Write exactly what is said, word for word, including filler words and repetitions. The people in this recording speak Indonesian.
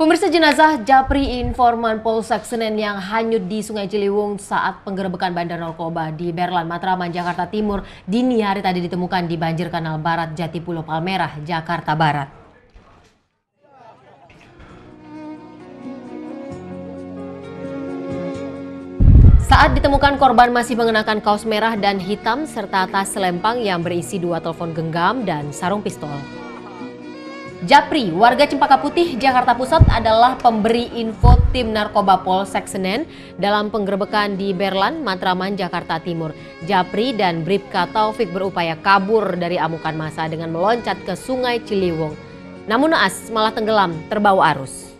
Pemirsa, jenazah Japri, informan Polsek Senen yang hanyut di Sungai Ciliwung saat penggerebekan bandar narkoba di Berlan, Matraman, Jakarta Timur dini hari tadi ditemukan di banjir Kanal Barat Jatipulo Palmerah, Jakarta Barat. Saat ditemukan, korban masih mengenakan kaos merah dan hitam serta tas selempang yang berisi dua telepon genggam dan sarung pistol. Japri, warga Cempaka Putih, Jakarta Pusat, adalah pemberi info tim narkoba Polsek Senen dalam penggerebekan di Berlan, Matraman, Jakarta Timur. Japri dan Bribka Taufik berupaya kabur dari amukan massa dengan meloncat ke Sungai Ciliwung. Namun naas malah tenggelam terbawa arus.